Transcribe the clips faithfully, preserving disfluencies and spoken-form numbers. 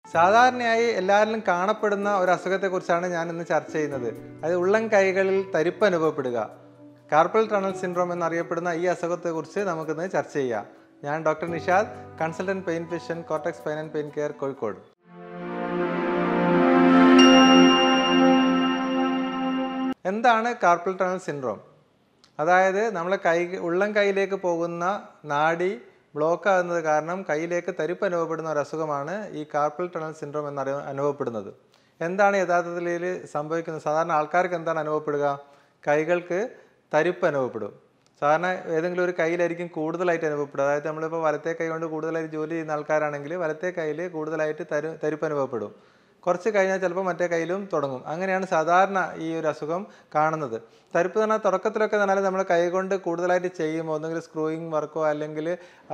സാധാരണയായി എല്ലാവരിലും കാണപ്പെടുന്ന ഒരു അസുഖത്തെക്കുറിച്ചാണ് ഞാൻ ഇന്ന് ചർച്ച ചെയ്യുന്നത്. അത് ഉള്ളം കൈകളിൽ തരിപ്പ് അനുഭവപ്പെടുക. കാർപ്പൽ ടണൽ സിൻഡ്രോം എന്നറിയപ്പെടുന്ന ഈ അസുഖത്തെക്കുറിച്ച് നമുക്കിന്ന് ചർച്ച ചെയ്യാം. ഞാൻ doctor Nishad, consultant pain physician, Cortex pain and pain care, Kozhikode. എന്താണ് കാർപ്പൽ ടണൽ സിൻഡ്രോം? അതായത് നമ്മളെ കൈ ഉള്ളം കൈയിലേക്ക് പോകുന്ന നാഡി ബ്ലോക്ക് ആകുന്നത് കാരണം കൈയിലേക്ക് തരിപ്പ് അനുഭവപ്പെടുന്ന ഒരു അസുഖമാണ് ഈ കാർപ്പൽ ടണൽ സിൻഡ്രോം എന്നറിയ അനുഭവപ്പെടുന്നത്. എന്താണ് യഥാർത്ഥത്തിൽ സംഭവിക്കുന്നത്? സാധാരണ ആൾക്കാർക്ക് എന്താണ് അനുഭവപ്പെടുക? കൈകൾക്ക് തരിപ്പ് അനുഭവപ്പെടും. സാധാരണ ഏതെങ്കിലും ഒരു കയ്യിലായിരിക്കും കൂടുതലായിട്ട് അനുഭവപ്പെടുക. അതായത് നമ്മളിപ്പോൾ വലത്തെ കൈ കൊണ്ട് കൂടുതലായിട്ട് ജോലി ചെയ്യുന്ന ആൾക്കാരാണെങ്കിൽ വലത്തെ കയ്യിൽ കൂടുതലായിട്ട് തരു തരിപ്പ് അനുഭവപ്പെടും. കുറച്ച് കഴിഞ്ഞാൽ ചിലപ്പോൾ മറ്റേ കയ്യിലും തുടങ്ങും. അങ്ങനെയാണ് സാധാരണ ഈ ഒരു അസുഖം കാണുന്നത്. തരിപ്പ് പറഞ്ഞാൽ തുടക്കത്തിലൊക്കെ പറഞ്ഞാൽ നമ്മൾ കൈ കൊണ്ട് കൂടുതലായിട്ട് ചെയ്യുമ്പോൾ ഒന്നെങ്കിൽ സ്ക്രൂയിങ് വർക്കോ അല്ലെങ്കിൽ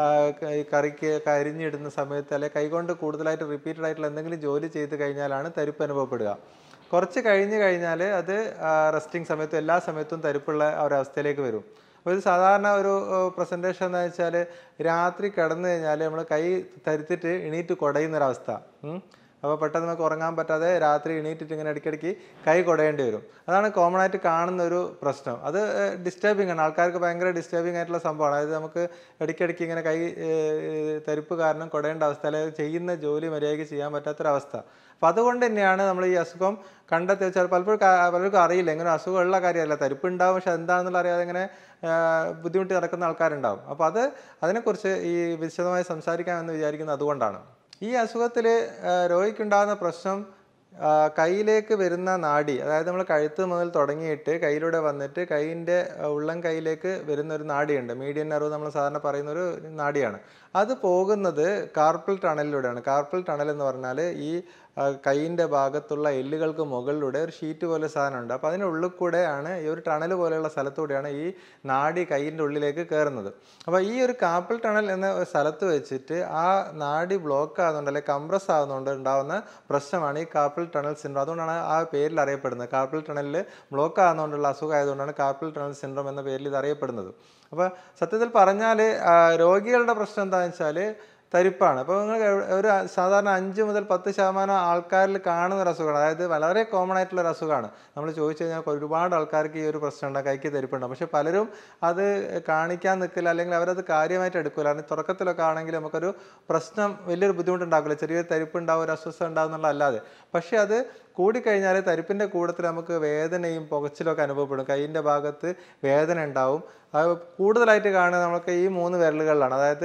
കറിക്ക് അരിഞ്ഞിടുന്ന സമയത്ത് അല്ലെങ്കിൽ കൈ കൊണ്ട് കൂടുതലായിട്ട് റിപ്പീറ്റഡ് ആയിട്ടുള്ള എന്തെങ്കിലും ജോലി ചെയ്ത് കഴിഞ്ഞാലാണ് തരിപ്പ് അനുഭവപ്പെടുക. കുറച്ച് കഴിഞ്ഞ് കഴിഞ്ഞാൽ അത് റെസ്റ്റിംഗ് സമയത്തും എല്ലാ സമയത്തും തരിപ്പുള്ള ഒരവസ്ഥയിലേക്ക് വരും. അപ്പോൾ ഇത് സാധാരണ ഒരു പ്രസൻറ്റേഷൻ എന്താ വെച്ചാൽ രാത്രി കിടന്നു കഴിഞ്ഞാൽ നമ്മൾ കൈ തരുത്തിട്ട് എണീറ്റ് കുടയുന്നൊരവസ്ഥ. അപ്പോൾ പെട്ടെന്ന് നമുക്ക് ഉറങ്ങാൻ പറ്റാതെ രാത്രി എണീറ്റിട്ട് ഇങ്ങനെ ഇടയ്ക്കിടയ്ക്ക് കൈ കുടയേണ്ടി വരും. അതാണ് കോമൺ ആയിട്ട് കാണുന്ന ഒരു പ്രശ്നം. അത് ഡിസ്റ്റർബിംഗ് ആണ്, ആൾക്കാർക്ക് ഭയങ്കര ഡിസ്റ്റർബിംഗ് ആയിട്ടുള്ള സംഭവമാണ്. അതായത് നമുക്ക് ഇടയ്ക്കിടയ്ക്ക് ഇങ്ങനെ കൈ തരിപ്പ് കാരണം കുടയേണ്ട അവസ്ഥ, അല്ലെങ്കിൽ ചെയ്യുന്ന ജോലി മര്യാദയ്ക്ക് ചെയ്യാൻ പറ്റാത്തൊരവസ്ഥ. അപ്പം അതുകൊണ്ട് തന്നെയാണ് നമ്മൾ ഈ അസുഖം കണ്ടെത്തി വെച്ചാൽ പലപ്പോഴും പലർക്കും അറിയില്ല, ഇങ്ങനെ അസുഖമുള്ള കാര്യമല്ല, തരിപ്പ് ഉണ്ടാവും, പക്ഷെ എന്താണെന്നുള്ള അറിയാതെ ഇങ്ങനെ ബുദ്ധിമുട്ടി നടക്കുന്ന ആൾക്കാരുണ്ടാവും. അപ്പോൾ അത് അതിനെക്കുറിച്ച് ഈ വിശദമായി സംസാരിക്കാമെന്ന് വിചാരിക്കുന്നത് അതുകൊണ്ടാണ്. ഈ അസുഖത്തിൽ രോഗിക്കുണ്ടാകുന്ന പ്രശ്നം കയ്യിലേക്ക് വരുന്ന നാഡി, അതായത് നമ്മൾ കഴുത്ത് മുതൽ തുടങ്ങിയിട്ട് കയ്യിലൂടെ വന്നിട്ട് കൈയിൻ്റെ ഉള്ളം കൈയിലേക്ക് വരുന്ന ഒരു നാഡിയുണ്ട്. മീഡിയൻ നെർവ് നമ്മൾ സാധാരണ പറയുന്നൊരു നാഡിയാണ്. അത് പോകുന്നത് കാർപ്പൽ ടണലിലൂടെയാണ്. കാർപ്പൽ ടണൽ എന്ന് പറഞ്ഞാൽ ഈ കൈയിൻ്റെ ഭാഗത്തുള്ള എല്ലുകൾക്ക് മുകളിലൂടെ ഒരു ഷീറ്റ് പോലെ സാധനമുണ്ട്. അപ്പോൾ അതിനുള്ളിൽ കൂടെയാണ്, ഈ ഒരു ടണൽ പോലെയുള്ള സ്ഥലത്തൂടെയാണ് ഈ നാഡി കൈയിൻ്റെ ഉള്ളിലേക്ക് കയറുന്നത്. അപ്പോൾ ഈ ഒരു കാർപ്പൽ ടണൽ എന്ന സ്ഥലത്ത് വെച്ചിട്ട് ആ നാഡി ബ്ലോക്ക് ആകുന്നുണ്ട് അല്ലെങ്കിൽ കംപ്രസ് ആകുന്നുണ്ട് ഉണ്ടാകുന്ന പ്രശ്നമാണ് ഈ കാർപ്പൽ ടണൽ സിൻഡ്രോം. അതുകൊണ്ടാണ് ആ പേരിൽ അറിയപ്പെടുന്നത്. കാർപ്പൽ ടണലിൽ ബ്ലോക്ക് ആകുന്നതുകൊണ്ടുള്ള അസുഖം ആയതുകൊണ്ടാണ് കാർപ്പൽ ടണൽ സിൻഡ്രോം എന്ന പേരിൽ ഇത് അറിയപ്പെടുന്നത്. അപ്പോൾ സത്യത്തിൽ പറഞ്ഞാൽ രോഗികളുടെ പ്രശ്നം എന്താണെന്ന് വെച്ചാൽ തരിപ്പാണ്. അപ്പോൾ നിങ്ങൾ ഒരു സാധാരണ അഞ്ച് മുതൽ പത്ത് ശതമാനം ആൾക്കാരിൽ കാണുന്ന ഒരു അസുഖമാണ്. അതായത് വളരെ കോമൺ ആയിട്ടുള്ള ഒരു അസുഖമാണ്. നമ്മൾ ചോദിച്ചു കഴിഞ്ഞാൽ ഒരുപാട് ആൾക്കാർക്ക് ഈ ഒരു പ്രശ്നം ഉണ്ടാകും, കൈക്ക് തരിപ്പുണ്ടാകും. പക്ഷേ പലരും അത് കാണിക്കാൻ നിൽക്കില്ല, അല്ലെങ്കിൽ അവരത് കാര്യമായിട്ട് എടുക്കില്ല. കാരണം തുടക്കത്തിലൊക്കെ ആണെങ്കിൽ നമുക്കൊരു പ്രശ്നം വലിയൊരു ബുദ്ധിമുട്ടുണ്ടാക്കില്ല, ചെറിയൊരു തരിപ്പുണ്ടാവും, ഒരു അസ്വസ്ഥത ഉണ്ടാവും എന്നുള്ളതല്ലാതെ. പക്ഷേ അത് കൂടിക്കഴിഞ്ഞാൽ തരിപ്പിൻ്റെ കൂട്ടത്തിൽ നമുക്ക് വേദനയും പുകച്ചിലൊക്കെ അനുഭവപ്പെടും. കൈയിൻ്റെ ഭാഗത്ത് വേദന ഉണ്ടാവും. അത് കൂടുതലായിട്ട് കാണുന്നത് നമുക്ക് ഈ മൂന്ന് വിരലുകളിലാണ്. അതായത്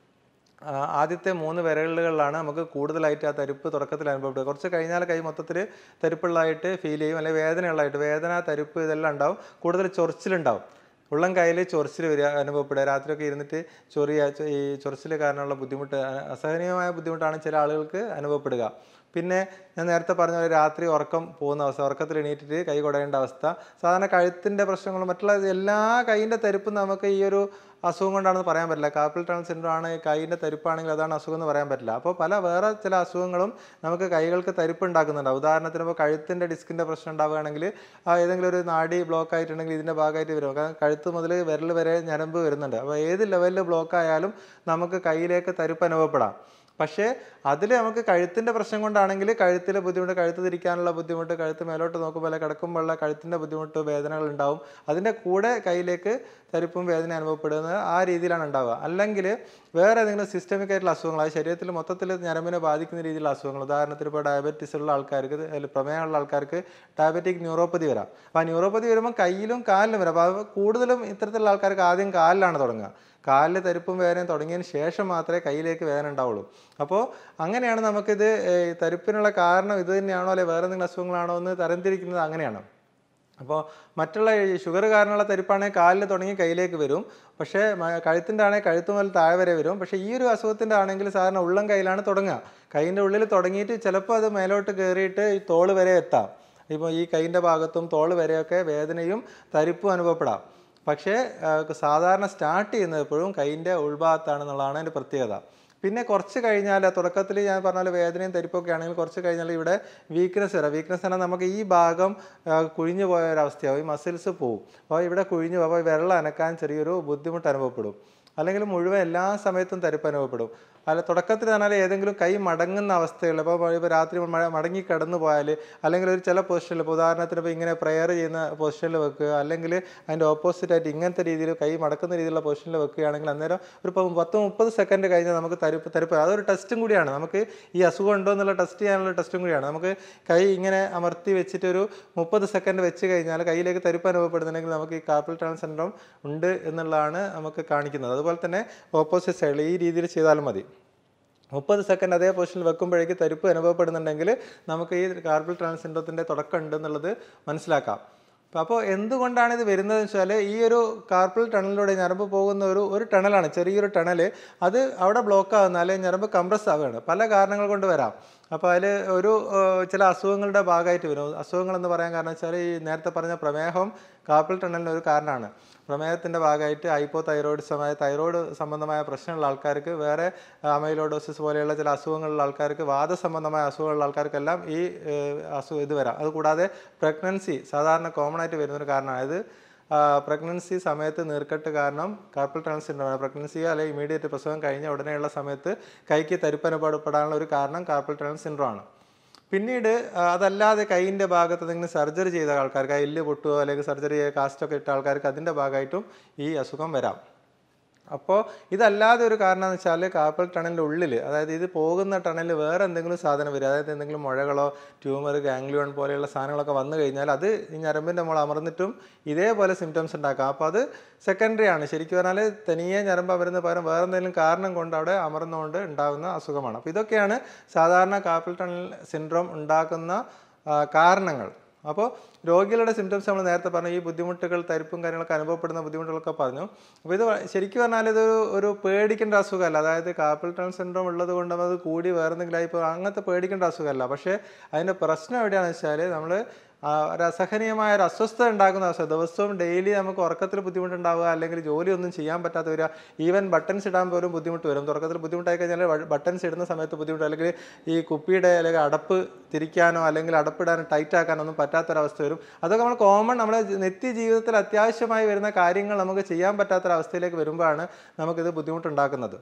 ആദ്യത്തെ മൂന്ന് വിരലുകളിലാണ് നമുക്ക് കൂടുതലായിട്ട് ആ തരിപ്പ് തുടക്കത്തിൽ അനുഭവപ്പെടുക. കുറച്ച് കഴിഞ്ഞാൽ കൈ മൊത്തത്തിൽ തരിപ്പുള്ളതായിട്ട് ഫീൽ ചെയ്യും, അല്ലെങ്കിൽ വേദനയുള്ളതായിട്ട്, വേദന, തരിപ്പ് ഇതെല്ലാം ഉണ്ടാവും. കൂടുതൽ ചൊറിച്ചിലുണ്ടാവും. ഉള്ളം കയ്യിൽ ചൊറിച്ചിൽ വരിക അനുഭവപ്പെടുക. രാത്രിയൊക്കെ ഇരുന്നിട്ട് ചൊറിയ ഈ ചൊറിച്ചിൽ കാരണമുള്ള ബുദ്ധിമുട്ട്, അസഹനീയമായ ബുദ്ധിമുട്ടാണ് ചില ആളുകൾക്ക് അനുഭവപ്പെടുക. പിന്നെ ഞാൻ നേരത്തെ പറഞ്ഞ പോലെ രാത്രി ഉറക്കം പോകുന്ന അവസ്ഥ, ഉറക്കത്തിൽ എണീറ്റിട്ട് കൈ കുടയേണ്ട അവസ്ഥ. സാധാരണ കഴുത്തിൻ്റെ പ്രശ്നങ്ങളും മറ്റുള്ള എല്ലാ കൈയിൻ്റെ തരിപ്പും നമുക്ക് ഈ ഒരു അസുഖം കൊണ്ടാണെന്ന് പറയാൻ പറ്റില്ല. കാർപ്പൽ ടണൽ സിൻഡ്രോം ആണ്, കൈയിൻ്റെ തരിപ്പാണെങ്കിൽ അതാണ് അസുഖം എന്ന് പറയാൻ പറ്റില്ല. അപ്പോൾ പല വേറെ ചില അസുഖങ്ങളും നമുക്ക് കൈകൾക്ക് തരിപ്പ് ഉണ്ടാക്കുന്നുണ്ടാവും. ഉദാഹരണത്തിന് ഇപ്പോൾ കഴുത്തിൻ്റെ ഡിസ്കിൻ്റെ പ്രശ്നം ഉണ്ടാവുകയാണെങ്കിൽ ഏതെങ്കിലും ഒരു നാഡി ബ്ലോക്ക് ആയിട്ടുണ്ടെങ്കിൽ ഇതിൻ്റെ ഭാഗമായിട്ട് വരും. കാരണം കഴുത്ത് മുതൽ വിരൽ വരെ ഞരമ്പ് വരുന്നുണ്ട്. അപ്പോൾ ഏത് ലെവലിൽ ബ്ലോക്ക് ആയാലും നമുക്ക് കൈയിലേക്ക് തരിപ്പ് അനുഭവപ്പെടാം. പക്ഷേ അതിൽ നമുക്ക് കഴുത്തിൻ്റെ പ്രശ്നം കൊണ്ടാണെങ്കിൽ കഴുത്തിലെ ബുദ്ധിമുട്ട്, കഴുത്ത് തിരിക്കാനുള്ള ബുദ്ധിമുട്ട്, കഴുത്ത് മേലോട്ട് നോക്കുമ്പോൾ കിടക്കുമ്പോഴുള്ള കഴുത്തിൻ്റെ ബുദ്ധിമുട്ട്, വേദനകൾ ഉണ്ടാവും. അതിൻ്റെ കൂടെ കയ്യിലേക്ക് തരിപ്പും വേദന അനുഭവപ്പെടുന്നത് ആ രീതിയിലാണ് ഉണ്ടാവുക. അല്ലെങ്കിൽ വേറെ ഏതെങ്കിലും സിസ്റ്റമിക് ആയിട്ടുള്ള അസുഖങ്ങൾ, അത് ശരീരത്തിൽ മൊത്തത്തിൽ ഞരമ്പിനെ ബാധിക്കുന്ന രീതിയിലുള്ള അസുഖങ്ങൾ, ഉദാഹരണത്തിന് ഇപ്പോൾ ഡയബറ്റീസ് ഉള്ള ആൾക്കാർക്ക്, അല്ലെങ്കിൽ പ്രമേഹമുള്ള ആൾക്കാർക്ക് ഡയബറ്റിക് ന്യൂറോപ്പതി വരാം. അപ്പോൾ ആ ന്യൂറോപ്പതി വരുമ്പോൾ കയ്യിലും കാലിലും വരാം. അപ്പോൾ കൂടുതലും ഇത്തരത്തിലുള്ള ആൾക്കാർക്ക് ആദ്യം കാലിലാണ് തുടങ്ങുക. കാലിൽ തരിപ്പും വേദനയും തുടങ്ങിയതിന് ശേഷം മാത്രമേ കയ്യിലേക്ക് വേദന ഉണ്ടാവുള്ളൂ. അപ്പോൾ അങ്ങനെയാണ് നമുക്കിത് തരിപ്പിനുള്ള കാരണം ഇത് തന്നെയാണോ അല്ലെങ്കിൽ വേറെ എന്തെങ്കിലും അസുഖങ്ങളാണോ എന്ന് തരംതിരിക്കുന്നത് അങ്ങനെയാണ്. അപ്പോൾ മറ്റുള്ള ഈ ഷുഗർ കാരണമുള്ള തരിപ്പാണെങ്കിൽ കാലിൽ തുടങ്ങി കയ്യിലേക്ക് വരും. പക്ഷേ കഴുത്തിൻ്റെ ആണെങ്കിൽ കഴുത്ത് മുതൽ താഴെ വരെ വരും. പക്ഷേ ഈ ഒരു അസുഖത്തിൻ്റെ ആണെങ്കിൽ സാധാരണ ഉള്ളം കയ്യിലാണ് തുടങ്ങുക. കൈയിൻ്റെ ഉള്ളിൽ തുടങ്ങിയിട്ട് ചിലപ്പോൾ അത് മേലോട്ട് കയറിയിട്ട് ഈ തോള് വരെ എത്താം. ഇപ്പോൾ ഈ കൈയിൻ്റെ ഭാഗത്തും തോള് വരെയൊക്കെ വേദനയും തരിപ്പും അനുഭവപ്പെടാം. പക്ഷേ സാധാരണ സ്റ്റാർട്ട് ചെയ്യുന്നത് എപ്പോഴും കൈയിൻ്റെ ഉൾഭാഗത്താണെന്നുള്ളതാണ് അതിൻ്റെ പ്രത്യേകത. പിന്നെ കുറച്ച് കഴിഞ്ഞാൽ തുടക്കത്തിൽ ഞാൻ പറഞ്ഞാൽ വേദനയും തരിപ്പൊക്കെ ആണെങ്കിൽ കുറച്ച് കഴിഞ്ഞാൽ ഇവിടെ വീക്ക്നെസ് വരാം. വീക്ക്നെസ് പറഞ്ഞാൽ നമുക്ക് ഈ ഭാഗം കുഴിഞ്ഞു പോയ ഒരവസ്ഥയാവും, ഈ മസിൽസ് പോവും. അപ്പോൾ ഇവിടെ കുഴിഞ്ഞു പോകുമ്പോൾ വെള്ളം അനക്കാൻ ചെറിയൊരു ബുദ്ധിമുട്ട് അനുഭവപ്പെടും. അല്ലെങ്കിൽ മുഴുവൻ എല്ലാ സമയത്തും തരിപ്പ് അനുഭവപ്പെടും. അല്ല തുടക്കത്തിൽ പറഞ്ഞാൽ ഏതെങ്കിലും കൈ മടങ്ങുന്ന അവസ്ഥകൾ, ഇപ്പോൾ ഇപ്പോൾ രാത്രി മടങ്ങി കിടന്നു പോയാൽ, അല്ലെങ്കിൽ ഒരു ചില പൊസിഷനിൽ, ഇപ്പോൾ ഉദാഹരണത്തിന് ഇപ്പോൾ ഇങ്ങനെ പ്രെയർ ചെയ്യുന്ന പൊസിഷനിൽ വെക്കുക, അല്ലെങ്കിൽ അതിൻ്റെ ഓപ്പോസിറ്റായിട്ട് ഇങ്ങനത്തെ രീതിയിൽ കൈ മടക്കുന്ന രീതിയിലുള്ള പൊസിഷനിൽ വെക്കുകയാണെങ്കിൽ അന്നേരം ഒരു പത്ത് മുപ്പത് സെക്കൻഡ് കഴിഞ്ഞാൽ നമുക്ക് തരിപ്പ് തരിപ്പ് അതൊരു ടെസ്റ്റും കൂടിയാണ്. നമുക്ക് ഈ അസുഖം ഉണ്ടോ എന്നുള്ള ടെസ്റ്റ് ചെയ്യാനുള്ള ടെസ്റ്റും കൂടിയാണ്. നമുക്ക് കൈ ഇങ്ങനെ അമർത്തി വെച്ചിട്ട് ഒരു മുപ്പത് സെക്കൻഡ് വെച്ച് കഴിഞ്ഞാൽ കയ്യിലേക്ക് തരിപ്പ് അനുഭവപ്പെടുന്നുണ്ടെങ്കിൽ നമുക്ക് ഈ കാർപ്പൽ ടണൽ സിൻഡ്രോം ഉണ്ട് എന്നുള്ളതാണ് നമുക്ക് കാണിക്കുന്നത്. അതുപോലെ തന്നെ ഓപ്പോസിറ്റ് സൈഡിൽ ഈ രീതിയിൽ ചെയ്താലും മതി. മുപ്പത് സെക്കൻഡ് അതേ പൊസിഷനിൽ വെക്കുമ്പോഴേക്ക് തരിപ്പ് അനുഭവപ്പെടുന്നുണ്ടെങ്കിൽ നമുക്ക് ഈ കാർപ്പൽ ടണൽ സിൻഡ്രോത്തിൻ്റെ തുടക്കം ഉണ്ടെന്നുള്ളത് മനസ്സിലാക്കാം. അപ്പോൾ എന്തുകൊണ്ടാണ് ഇത് വരുന്നതെന്ന് വെച്ചാൽ ഈ ഒരു കാർപ്പൽ ടണലിലൂടെ ഞരമ്പ് പോകുന്ന ഒരു ഒരു ടണലാണ്, ചെറിയൊരു ടണൽ. അത് അവിടെ ബ്ലോക്ക് ആകുന്ന അല്ലെങ്കിൽ ഞരമ്പ് കംപ്രസ് ആവുകയാണ്. പല കാരണങ്ങൾ കൊണ്ട് വരാം. അപ്പോൾ അതിൽ ഒരു ചില അസുഖങ്ങളുടെ ഭാഗമായിട്ട് വരും. അസുഖങ്ങളെന്ന് പറയാൻ കാരണം വെച്ചാൽ ഈ നേരത്തെ പറഞ്ഞ പ്രമേഹം കാർപ്പൽ ടണലിന് ഒരു കാരണമാണ്. പ്രമേഹത്തിൻ്റെ ഭാഗമായിട്ട് ഹൈപ്പോ തൈറോയിഡിസമായ തൈറോയ്ഡ് സംബന്ധമായ പ്രശ്നമുള്ള ആൾക്കാർക്ക്, വേറെ അമൈലോഡോസിസ് പോലെയുള്ള ചില അസുഖങ്ങളുള്ള ആൾക്കാർക്ക്, വാദസംബന്ധമായ അസുഖങ്ങളുള്ള ആൾക്കാർക്കെല്ലാം ഈ അസുഖം ഇത് വരാം. അതുകൂടാതെ പ്രഗ്നൻസി സാധാരണ കോമൺ ആയിട്ട് വരുന്നൊരു കാരണമാണ്. ഇത് പ്രഗ്നൻസി സമയത്ത് നീർക്കെട്ട് കാരണം കാർപ്പൽ ടണൽ സിൻഡ്രോം, പ്രഗ്നൻസി അല്ലെങ്കിൽ ഇമീഡിയറ്റ് പ്രസവം കഴിഞ്ഞ ഉടനെയുള്ള സമയത്ത് കൈക്ക് തരിപ്പനുഭവപ്പെടാനുള്ള ഒരു കാരണം കാർപ്പൽ ടണൽ സിൻഡ്രോം ആണ്. പിന്നീട് അതല്ലാതെ കൈയിൻ്റെ ഭാഗത്ത് എന്തെങ്കിലും സർജറി ചെയ്ത ആൾക്കാർക്ക്, എല്ല് പൊട്ടുകയോ അല്ലെങ്കിൽ സർജറി കാസ്റ്റൊക്കെ ഇട്ട ആൾക്കാർക്ക് അതിൻ്റെ ഭാഗമായിട്ടും ഈ അസുഖം വരാം. അപ്പോൾ ഇതല്ലാതെ ഒരു കാരണം എന്ന് വെച്ചാൽ കാർപ്പൽ ടണലിൻ്റെ ഉള്ളിൽ, അതായത് ഇത് പോകുന്ന ടണലിൽ വേറെ എന്തെങ്കിലും സാധനം വരും, അതായത് എന്തെങ്കിലും മുഴകളോ ട്യൂമർ ഗാംഗ്ലിയോൺ പോലെയുള്ള സാധനങ്ങളൊക്കെ വന്നു കഴിഞ്ഞാൽ അത് ഈ ഞരമ്പിൻ്റെ നമ്മൾ അമർന്നിട്ടും ഇതേപോലെ സിംറ്റംസ് ഉണ്ടാക്കാം. അപ്പോൾ അത് സെക്കൻഡറി ആണ്. ശരിക്കും പറഞ്ഞാൽ തനിയെ ഞരമ്പ് അമരുന്ന പകരം വേറെ എന്തെങ്കിലും കാരണം കൊണ്ട് അവിടെ അമർന്നുകൊണ്ട് ഉണ്ടാകുന്ന അസുഖമാണ്. അപ്പോൾ ഇതൊക്കെയാണ് സാധാരണ കാർപ്പൽ ടണൽ സിൻഡ്രോം ഉണ്ടാക്കുന്ന കാരണങ്ങൾ. അപ്പോൾ രോഗികളുടെ സിംറ്റംസ് നമ്മൾ നേരത്തെ പറഞ്ഞു, ഈ ബുദ്ധിമുട്ടുകൾ, തരിപ്പും കാര്യങ്ങളൊക്കെ അനുഭവപ്പെടുന്ന ബുദ്ധിമുട്ടുകളൊക്കെ പറഞ്ഞു. അപ്പോൾ ഇത് ശരിക്കും പറഞ്ഞാൽ ഇതൊരു ഒരു പേടിക്കേണ്ട അസുഖമല്ല. അതായത് കാർപ്പൽ ടണൽ സിൻഡ്രോം ഉള്ളത് കൊണ്ട് അത് കൂടി വേറെ എന്തെങ്കിലും ആയിപ്പോൾ അങ്ങനത്തെ പേടിക്കേണ്ട അസുഖമല്ല. പക്ഷേ അതിൻ്റെ പ്രശ്നം എവിടെയാണെന്ന് വെച്ചാൽ നമ്മൾ ഒരു അസഹനീയമായ ഒരു അസ്വസ്ഥത ഉണ്ടാക്കുന്ന അവസ്ഥ, ദിവസവും ഡെയിലി നമുക്ക് ഉറക്കത്തിൽ ബുദ്ധിമുട്ടുണ്ടാവുക, അല്ലെങ്കിൽ ജോലിയൊന്നും ചെയ്യാൻ പറ്റാത്ത വരിക, ഈവൻ ബട്ടൺസ് ഇടാൻ പോലും ബുദ്ധിമുട്ട് വരും. തുടക്കത്തിൽ ബുദ്ധിമുട്ടായി കഴിഞ്ഞാൽ ബട്ടൺസ് ഇടുന്ന സമയത്ത് ബുദ്ധിമുട്ട്, അല്ലെങ്കിൽ ഈ കുപ്പിയുടെ അല്ലെങ്കിൽ അടപ്പ് തിരിക്കാനോ അല്ലെങ്കിൽ അടപ്പിടാനോ ടൈറ്റ് ആക്കാനോ ഒന്നും പറ്റാത്തൊരവസ്ഥ വരും. അതൊക്കെ നമ്മൾ കോമൺ നമ്മുടെ നിത്യ ജീവിതത്തിൽ അത്യാവശ്യമായി വരുന്ന കാര്യങ്ങൾ നമുക്ക് ചെയ്യാൻ പറ്റാത്തൊരവസ്ഥയിലേക്ക് വരുമ്പോഴാണ് നമുക്കിത് ബുദ്ധിമുട്ടുണ്ടാക്കുന്നത്.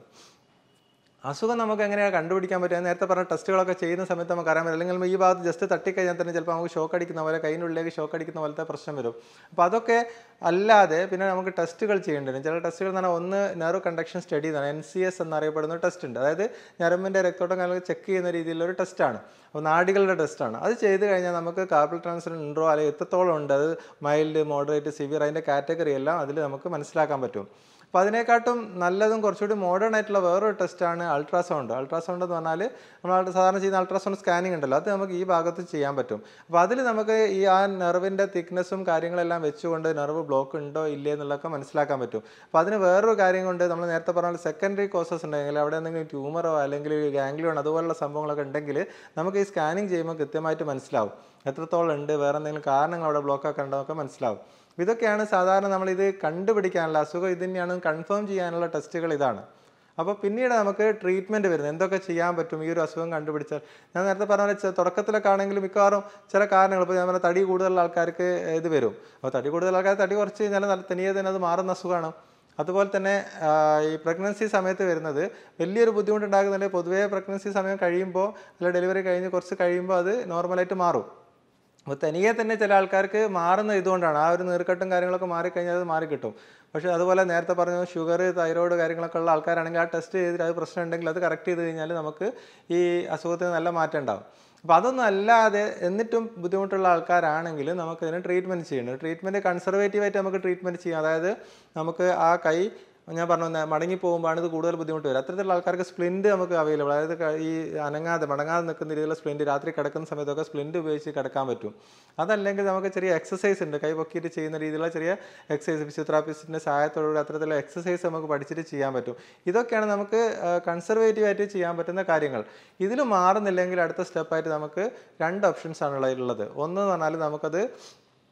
അസുഖം നമുക്ക് എങ്ങനെയാണ് കണ്ടുപിടിക്കാൻ പറ്റുക? നേരത്തെ പറഞ്ഞ ടെസ്റ്റുകളൊക്കെ ചെയ്യുന്ന സമയത്ത് നമുക്ക് അറിയാൻ പറ്റും. അല്ലെങ്കിൽ ഈ ഭാഗത്ത് ജസ്റ്റ് തട്ടിക്കഴിഞ്ഞാൽ തന്നെ ചിലപ്പോൾ നമുക്ക് ഷോക്ക് അടിക്കുന്ന പോലെ, കൈയിനുള്ളിലേക്ക് ഷോക്ക് അടിക്കുന്ന പോലത്തെ പ്രശ്നം വരും. അപ്പോൾ അതൊക്കെ അല്ലാതെ പിന്നെ നമുക്ക് ടെസ്റ്റുകൾ ചെയ്യേണ്ടി വരും. ചില ടെസ്റ്റുകൾ എന്ന് പറഞ്ഞാൽ ഒന്ന് നെർവ് കണ്ടക്ഷൻ സ്റ്റഡി എന്നാണ്, എൻ സി എസ് എന്നറിയപ്പെടുന്ന ഒരു ടെസ്റ്റ് ഉണ്ട്. അതായത് ഞരമ്പിൻ്റെ രക്തോട്ടം കാര്യങ്ങൾ ചെക്ക് ചെയ്യുന്ന രീതിയിലൊരു ടെസ്റ്റാണ്. അപ്പോൾ നാഡികളുടെ ടെസ്റ്റാണ്. അത് ചെയ്ത് കഴിഞ്ഞാൽ നമുക്ക് കാർപ്പൽ ടണൽ സിൻഡ്രോം ഉണ്ടോ അല്ലെങ്കിൽ എത്രത്തോളം ഉണ്ട്, അത് മൈൽഡ്, മോഡറേറ്റ്, സിവിയർ, അതിൻ്റെ കാറ്റഗറി എല്ലാം അതിൽ നമുക്ക് മനസ്സിലാക്കാൻ പറ്റും. അപ്പോൾ അതിനെക്കാട്ടും നല്ലതും കുറച്ചുകൂടി മോഡേൺ ആയിട്ടുള്ള വേറൊരു ടെസ്റ്റാണ് അൾട്രാസൗണ്ട്. അൾട്രാസൗണ്ട് എന്ന് പറഞ്ഞാൽ നമ്മൾ സാധാരണ ചെയ്യുന്ന അൾട്രാസൗണ്ട് സ്കാനിങ് ഉണ്ടല്ലോ, അത് നമുക്ക് ഈ ഭാഗത്ത് ചെയ്യാൻ പറ്റും. അപ്പോൾ അതിൽ നമുക്ക് ഈ ആ നെർവിൻ്റെ തിക്നെസ്സും കാര്യങ്ങളെല്ലാം വെച്ചുകൊണ്ട് നെർവ് ബ്ലോക്ക് ഉണ്ടോ ഇല്ലേ എന്നുള്ളതൊക്കെ മനസ്സിലാക്കാൻ പറ്റും. അപ്പോൾ അതിന് വേറൊരു കാര്യം കൊണ്ട് നമ്മൾ നേരത്തെ പറഞ്ഞ സെക്കൻഡറി കോസസ് ഉണ്ടെങ്കിൽ, അവിടെ എന്തെങ്കിലും ട്യൂമറോ അല്ലെങ്കിൽ ഗാംഗ്ലിയോൺ അതുപോലുള്ള സംഭവങ്ങളൊക്കെ ഉണ്ടെങ്കിൽ നമുക്ക് ഈ സ്കാനിങ് ചെയ്യുമ്പോൾ കൃത്യമായിട്ട് മനസ്സിലാവും എത്രത്തോളം ഉണ്ട്, വേറെ എന്തെങ്കിലും കാരണങ്ങൾ അവിടെ ബ്ലോക്കൊക്കെ ഉണ്ടോന്നൊക്കെ മനസ്സിലാവും. ഇതൊക്കെയാണ് സാധാരണ നമ്മളിത് കണ്ടുപിടിക്കാനുള്ള, അസുഖം ഇത് തന്നെയാണ് കൺഫേം ചെയ്യാനുള്ള ടെസ്റ്റുകൾ ഇതാണ്. അപ്പോൾ പിന്നീട് നമുക്ക് ട്രീറ്റ്മെൻറ്റ് വരുന്നത് എന്തൊക്കെ ചെയ്യാൻ പറ്റും ഈ ഒരു അസുഖം കണ്ടുപിടിച്ചാൽ. ഞാൻ നേരത്തെ പറഞ്ഞ പോലെ തുടക്കത്തിലൊക്കെ ആണെങ്കിലും മിക്കവാറും ചില കാരണങ്ങൾ, ഇപ്പോൾ ഞാൻ പറഞ്ഞ തടി കൂടുതലുള്ള ആൾക്കാർക്ക് ഇത് വരും. അപ്പോൾ തടി കൂടുതലുള്ള ആൾക്കാർ തടി കുറച്ച് കഴിഞ്ഞാൽ നല്ല തനിയെ തന്നെ അത് മാറുന്ന അസുഖമാണ്. അതുപോലെ തന്നെ ഈ പ്രഗ്നൻസി സമയത്ത് വരുന്നത് വലിയൊരു ബുദ്ധിമുട്ടുണ്ടാകുന്നില്ല. പൊതുവേ പ്രഗ്നൻസി സമയം കഴിയുമ്പോൾ അല്ലെങ്കിൽ ഡെലിവറി കഴിഞ്ഞ് കുറച്ച് കഴിയുമ്പോൾ അത് നോർമലായിട്ട് മാറും. അപ്പോൾ തനിയെ തന്നെ ചില ആൾക്കാർക്ക് മാറുന്ന ഇതുകൊണ്ടാണ്, ആ ഒരു നീർക്കെട്ടും കാര്യങ്ങളൊക്കെ മാറിക്കഴിഞ്ഞാൽ അത് മാറിക്കിട്ടും. പക്ഷേ അതുപോലെ നേരത്തെ പറഞ്ഞു ഷുഗർ, തൈറോയ്ഡ് കാര്യങ്ങളൊക്കെ ഉള്ള ആൾക്കാരാണെങ്കിൽ ആ ടെസ്റ്റ് ചെയ്തിട്ട് അത് പ്രശ്നം ഉണ്ടെങ്കിൽ അത് കറക്റ്റ് ചെയ്ത് കഴിഞ്ഞാൽ നമുക്ക് ഈ അസുഖത്തിന് നല്ല മാറ്റം ഉണ്ടാകും. അപ്പോൾ അതൊന്നും അല്ലാതെ എന്നിട്ടും ബുദ്ധിമുട്ടുള്ള ആൾക്കാരാണെങ്കിൽ നമുക്കതിന് ട്രീറ്റ്മെൻറ്റ് ചെയ്യേണ്ടത്. ട്രീറ്റ്മെൻറ്റ് കൺസർവേറ്റീവായിട്ട് നമുക്ക് ട്രീറ്റ്മെൻറ്റ് ചെയ്യാം. അതായത് നമുക്ക് ആ കൈ ഞാൻ പറഞ്ഞു മടങ്ങി പോകുമ്പോഴാണ് ഇത് കൂടുതൽ ബുദ്ധിമുട്ട് വരും. അത്തരത്തിലുള്ള ആൾക്കാർക്ക് സ്പ്ലിൻറ്റ് നമുക്ക് അവൈലബിൾ, അതായത് ഈ അനങ്ങാതെ മടങ്ങാതെ നിൽക്കുന്ന രീതിയിലുള്ള സ്പ്ലിൻറ്റ് രാത്രി കിടക്കുന്ന സമയത്തൊക്കെ സ്പ്ലിൻറ്റ് ഉപയോഗിച്ച് കിടക്കാൻ പറ്റും. അതല്ലെങ്കിൽ നമുക്ക് ചെറിയ എക്സസൈസ് ഉണ്ട്, കൈ പൊക്കിയിട്ട് ചെയ്യുന്ന രീതിയിലുള്ള ചെറിയ എക്സസൈസ് ഫിസിയോതെറാപ്പിസ്റ്റിൻ്റെ സഹായത്തോടുകൂടി അത്തരത്തിലുള്ള എക്സസൈസ് നമുക്ക് പഠിച്ചിട്ട് ചെയ്യാൻ പറ്റും. ഇതൊക്കെയാണ് നമുക്ക് കൺസർവേറ്റീവായിട്ട് ചെയ്യാൻ പറ്റുന്ന കാര്യങ്ങൾ. ഇതിൽ മാറുന്നില്ലെങ്കിൽ അടുത്ത സ്റ്റെപ്പായിട്ട് നമുക്ക് രണ്ട് ഓപ്ഷൻസ് ആണുള്ളത്. ഒന്ന് എന്ന് പറഞ്ഞാൽ നമുക്കത്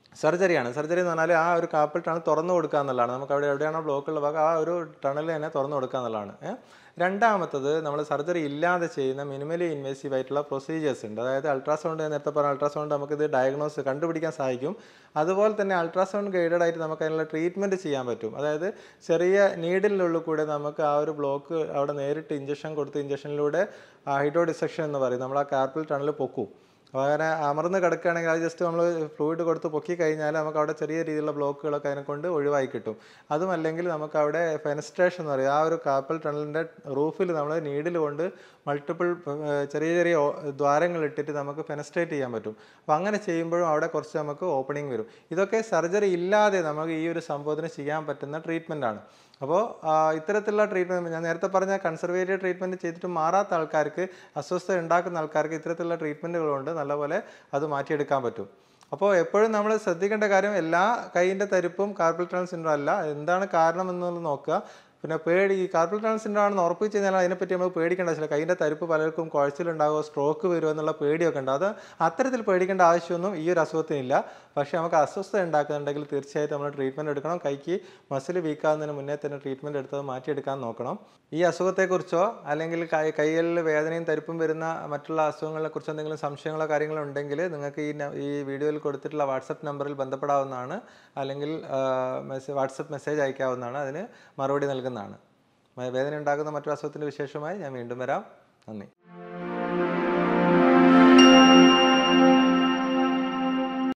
സർജറിയാണ്. സർജറി എന്ന് പറഞ്ഞാൽ ആ ഒരു കാർപ്പൽ ടണൽ തുറന്നു കൊടുക്കുക എന്നുള്ളതാണ്. നമുക്ക് അവിടെ എവിടെയാണോ ബ്ലോക്കുള്ള ഭാഗം ആ ഒരു ടണൽ തന്നെ തുറന്നു കൊടുക്കുക എന്നുള്ളതാണ്. രണ്ടാമത്തത് നമ്മൾ സർജറി ഇല്ലാതെ ചെയ്യുന്ന മിനിമലി ഇൻവേസീവ് ആയിട്ടുള്ള പ്രൊസീജിയേഴ്സ് ഉണ്ട്. അതായത് അൾട്രാസൗണ്ട്, നേരത്തെ പറഞ്ഞ അൾട്രാസൗണ്ട് നമുക്കിത് ഡയഗ്നോസ് കണ്ടുപിടിക്കാൻ സഹായിക്കും. അതുപോലെ തന്നെ അൾട്രാസൗണ്ട് ഗൈഡഡ് ആയിട്ട് നമുക്ക് അതിനുള്ള ട്രീറ്റ്മെൻറ്റ് ചെയ്യാൻ പറ്റും. അതായത് ചെറിയ നീഡിലുള്ളിൽ കൂടെ നമുക്ക് ആ ഒരു ബ്ലോക്ക് അവിടെ നേരിട്ട് ഇഞ്ചക്ഷൻ കൊടുത്ത് ഇഞ്ചക്ഷനിലൂടെ ഹൈഡ്രോ ഡിസെക്ഷൻ എന്ന് പറയും, നമ്മൾ ആ കാർപ്പൽ ടണൽ പൊക്കും. അപ്പോൾ അങ്ങനെ അമർന്ന് കിടക്കുകയാണെങ്കിൽ അത് ജസ്റ്റ് നമ്മൾ ഫ്ലൂയിഡ് കൊടുത്ത് പൊക്കി കഴിഞ്ഞാൽ നമുക്ക് അവിടെ ചെറിയ രീതിയിലുള്ള ബ്ലോക്കുകളൊക്കെ അതിനെ കൊണ്ട് ഒഴിവായി കിട്ടും. അതുമല്ലെങ്കിൽ നമുക്ക് അവിടെ ഫെനസ്ട്രേഷൻ എന്ന് പറയും, ആ ഒരു കാർപ്പൽ ടണലിൻ്റെ റൂഫിൽ നമ്മൾ നീഡിൽ കൊണ്ട് മൾട്ടിപ്പിൾ ചെറിയ ചെറിയ ദ്വാരങ്ങൾ ഇട്ടിട്ട് നമുക്ക് ഫെനസ്ട്രേറ്റ് ചെയ്യാൻ പറ്റും. അപ്പോൾ അങ്ങനെ ചെയ്യുമ്പോഴും അവിടെ കുറച്ച് നമുക്ക് ഓപ്പണിംഗ് വരും. ഇതൊക്കെ സർജറി ഇല്ലാതെ നമുക്ക് ഈ ഒരു സംഭവത്തിന് ചെയ്യാൻ പറ്റുന്ന ട്രീറ്റ്മെൻറ്റാണ്. അപ്പോൾ ഇത്തരത്തിലുള്ള ട്രീറ്റ്മെൻറ്റ് ഞാൻ നേരത്തെ പറഞ്ഞ കൺസർവേറ്റീവ് ട്രീറ്റ്മെൻറ്റ് ചെയ്തിട്ട് മാറാത്ത ആൾക്കാർക്ക്, അസ്വസ്ഥത ഉണ്ടാക്കുന്ന ആൾക്കാർക്ക് ഇത്തരത്തിലുള്ള ട്രീറ്റ്മെൻറ്റുകളുണ്ട്, നല്ലപോലെ അത് മാറ്റിയെടുക്കാൻ പറ്റും. അപ്പോൾ എപ്പോഴും നമ്മൾ ശ്രദ്ധിക്കേണ്ട കാര്യം എല്ലാ കൈയിൻ്റെ തരിപ്പും കാർപ്പൽ ടണൽ സിൻഡ്രോം അല്ല. എന്താണ് കാരണം എന്നുള്ളത് നോക്കുക. പിന്നെ പേടി ഈ കാർപ്പൽ ടണൽ സിൻഡ്രോം ആണെന്ന് ഉറപ്പിച്ച് കഴിഞ്ഞാൽ അതിനെപ്പറ്റി നമുക്ക് പേടിക്കേണ്ട ആവശ്യമില്ല. കൈയിൻ്റെ തരിപ്പ് പലർക്കും കുഴച്ചിലുണ്ടാകുമോ, സ്ട്രോക്ക് വരുമോ എന്നുള്ള പേടിയൊക്കെ ഉണ്ട്. അത് അത്തരത്തിൽ പേടിക്കേണ്ട ആവശ്യമൊന്നും ഈ ഒരു അസുഖത്തിനില്ല. പക്ഷേ നമുക്ക് അസ്വസ്ഥത ഉണ്ടാക്കുന്നുണ്ടെങ്കിൽ തീർച്ചയായിട്ടും നമ്മൾ ട്രീറ്റ്മെൻറ്റ് എടുക്കണം. കൈക്ക് മസിൽ വീക്കാകുന്നതിന് മുന്നേ തന്നെ ട്രീറ്റ്മെൻറ്റ് എടുത്തത് മാറ്റിയെടുക്കാൻ നോക്കണം. ഈ അസുഖത്തെക്കുറിച്ചോ അല്ലെങ്കിൽ കൈ കൈകളിൽ വേദനയും തരിപ്പും വരുന്ന മറ്റുള്ള അസുഖങ്ങളെക്കുറിച്ചോ എന്തെങ്കിലും സംശയങ്ങളോ കാര്യങ്ങളോ ഉണ്ടെങ്കിൽ നിങ്ങൾക്ക് ഈ ഈ വീഡിയോയിൽ കൊടുത്തിട്ടുള്ള വാട്സപ്പ് നമ്പറിൽ ബന്ധപ്പെടാവുന്നതാണ്. അല്ലെങ്കിൽ മെസ്സേജ് വാട്സപ്പ് മെസ്സേജ് അയക്കാവുന്നതാണ്. അതിന് മറുപടി നൽകുന്നതാണ്. വേദന ഉണ്ടാകുന്ന മറ്റൊരു അസുഖത്തിൻ്റെ വിശേഷമായി ഞാൻ വീണ്ടും വരാം. നന്ദി.